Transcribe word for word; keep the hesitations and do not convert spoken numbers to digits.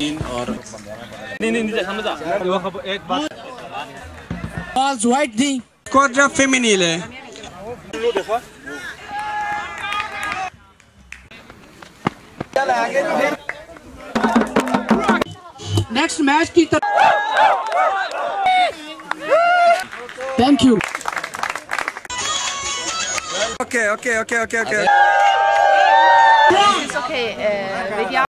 और नहीं नहीं नहीं समझा एक बात balls white थी squadra femminile. next match की तरफ thank you Okay, okay, okay, okay, okay. It's okay, uh, vediamo.